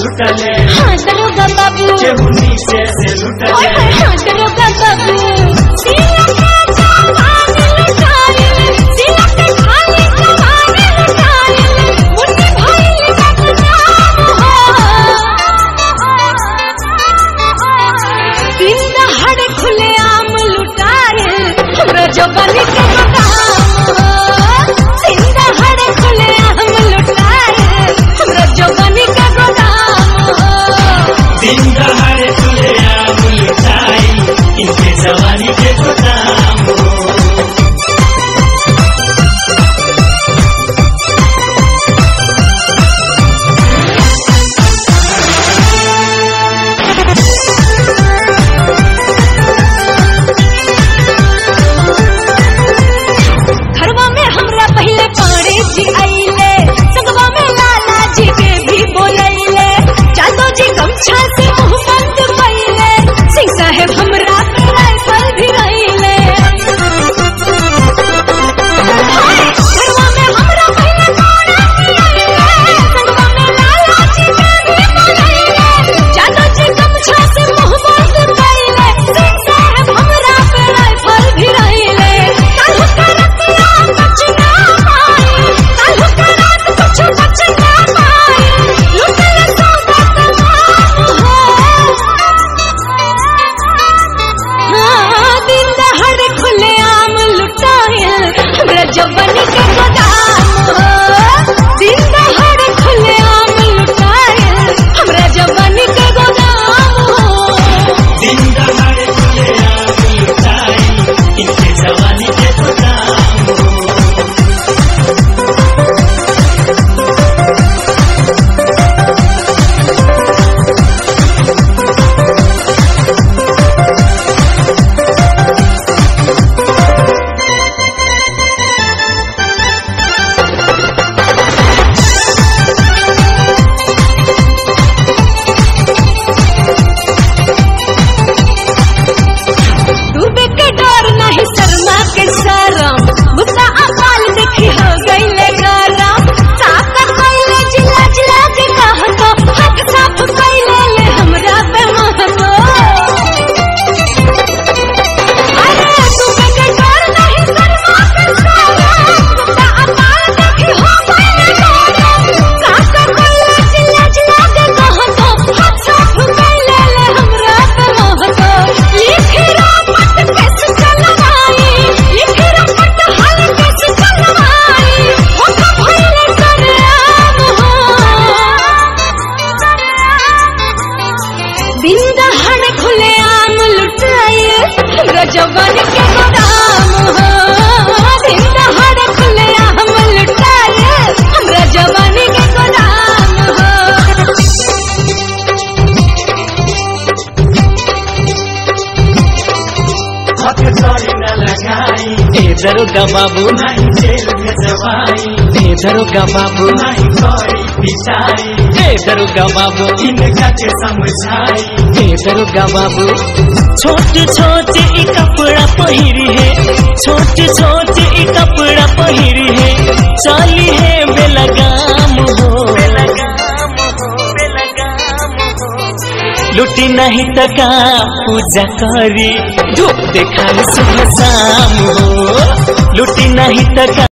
लुटले हाँ दरोगा बाबू केहू नीचे से लुटले हाँ दरोगा बाबू सिला के जवान लुटाए सिला के खाली जवान लुटाए मुट्ठी भइल बदनाम हो दिन दहाड़े खुलेआम लुटाए हमरा जवानी के गोदाम हो दिन दहाड़े खुलेआम लुटाए हमरा जवानी के गोदाम हो दिन दहाड़े खुलेआम लुटाई इनके जवानी के गोदाम हो घरवा में हमरा पहले पाड़े जी आइले संगवा में लाला जी के भी बोलैले जादो जी गमछा से मुंह बंद कइले सिंह साहेब हमरा पे राइफल भी रहिले घरवा में हमरा पहले पाड़े जी आइले संगवा में लाला जी के भी बोलैले जादो जी गमछा से मुंह बंद कइले सिंह साहेब हमरा पे राइफल भी रहिले काहू करतिया बचना पाई काहू करत कुछ बचना पाई लुटल सौदा तमाम हो हाँ दिन दहाड़े खुलेआम लुटाए हमरा जवानी के गोदाम हो दिन दहाड़े खुलेआम लुटाए हमरा जवानी के गोदाम हो दिन दहाड़े खुलेआम लुटाई इनके जवानी के गोदाम हो डूबे के डर नहीं शर्मा के शरम गुस्सा अकाल देखी हो गईले गरम साफ कइले जिला जिला के कहतो हाथ साफ कइले ले हमरा पे महतो अरे डूबे के डर नहीं शर्मा के शरम गुस्सा अकाल देखी हो गईले गरम साफ कइले जिला जिला के कहतो हाथ साफ कइले ले हमरा पे महतो लिखी रपट कैसे चलवाई लिखी रपट हाल कैसे चलवाई हो का भइले सरेआम हो दिन दहाड़े खुलेआम लुटाए हमरा जवानी के गोदाम हो दिन दहाड़े खुलेआम लुटाए हमरा जवानी के गोदाम हो हक चोरी न लगाई ए दरोगा बाबू नहीं जेल भेजवाई ए दरोगा बाबू नहीं करी पिटाई ए दरोगा बाबू इनका के समझाई ए दरोगा बाबू छोट छोट ई कपड़ा पहिरी है छोट छोट ई कपड़ा पहिरी है चाली है बेलगाम हो लुटी नहीं तका पूजा करी धूप देखाई सुबह शाम हो लुटी नहीं तका